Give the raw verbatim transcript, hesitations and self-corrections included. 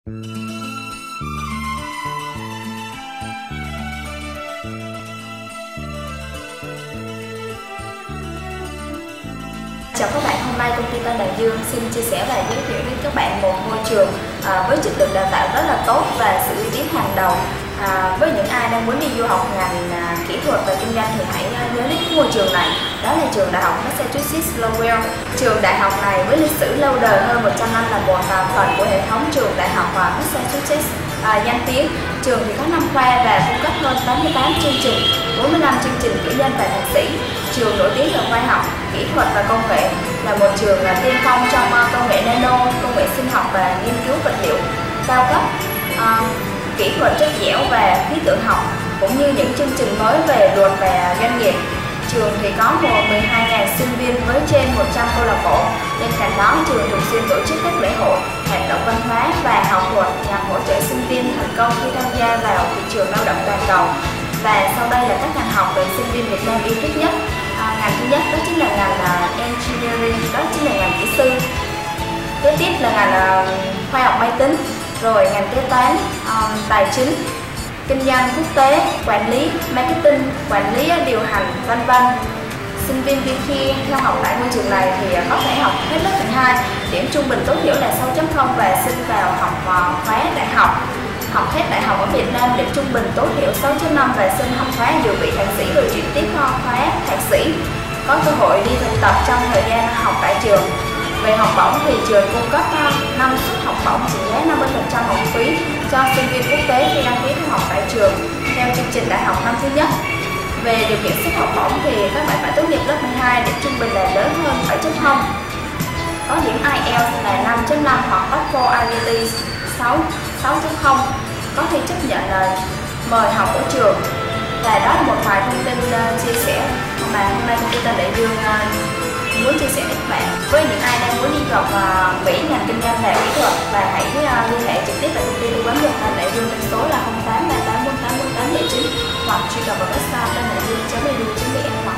Chào các bạn, hôm nay công ty Tân Đại Dương xin chia sẻ và giới thiệu đến các bạn một môi trường à, với chất lượng đào tạo rất là tốt và sự uy tín hàng đầu. À, với những ai đang muốn đi du học ngành à, kỹ thuật và kinh doanh thì hãy à, nhớ đến môi trường này. Đó là trường Đại học Massachusetts Lowell. Trường đại học này với lịch sử lâu đời hơn một trăm năm là một à, phần của hệ thống trường đại học à, Massachusetts à, danh tiếng. Trường thì có năm khoa và cung cấp hơn tám mươi tám chương trình, bốn mươi lăm chương trình cử nhân và thạc sĩ. Trường nổi tiếng về khoa học, kỹ thuật và công nghệ, là một trường là tiên phong trong uh, công nghệ nano, công nghệ sinh học và nghiên cứu vật liệu cao cấp, uh, kỹ thuật chất dẻo và khí tượng học, cũng như những chương trình mới về luật và doanh nghiệp. Trường thì có mười hai nghìn sinh viên với trên một trăm câu lạc bộ. Bên cạnh đó, trường thường xuyên tổ chức các lễ hội, hoạt động văn hóa và học thuật nhằm hỗ trợ sinh viên thành công khi tham gia vào thị trường lao động toàn cầu. Và sau đây là các ngành học được sinh viên Việt Nam yêu thích nhất. À, ngành thứ nhất đó chính là ngành uh, Engineering, đó chính là ngành kỹ sư. Kế tiếp là ngành uh, khoa học máy tính, rồi ngành kế toán, uh, tài chính, kinh doanh quốc tế, quản lý, marketing, quản lý điều hành, vân vân. Sinh viên khi theo học tại ngôi trường này thì có thể học hết lớp mười hai, điểm trung bình tối thiểu là sáu chấm không và xin vào học uh, khóa đại học. Học hết đại học ở Việt Nam điểm trung bình tối thiểu sáu chấm năm và xin học khóa dự bị thạc sĩ rồi chuyển tiếp khóa thạc sĩ. Có cơ hội đi thực tập trong thời gian học tại trường. Về học bổng thì trường cung cấp năm suất học bổng trị giá năm mươi phần trăm học phí cho sinh viên quốc tế khi đăng ký theo học tại trường theo chương trình đại học năm thứ nhất. Về điều kiện xét học bổng thì các bạn phải tốt nghiệp lớp mười hai, điểm trung bình là lớn hơn bảy chấm không. Có điểm ai eo là năm chấm năm hoặc TOEFL i e l t s sáu chấm không. Có thi chấp nhận là mời học ở trường. Và đó là một vài thông tin uh, chia sẻ mà hôm nay công ty Tân Đại Dương uh, muốn chia sẻ với các bạn. Với những ai đang muốn đi du học uh, Mỹ ngành kinh doanh và kỹ thuật, và hãy uh, liên hệ trực tiếp tại công ty tư vấn du học Tân Đại Dương trên số là không tám ba tám bốn tám bốn tám bảy chín hoặc truy cập vào website tân đại dương chấm e d u chấm vn.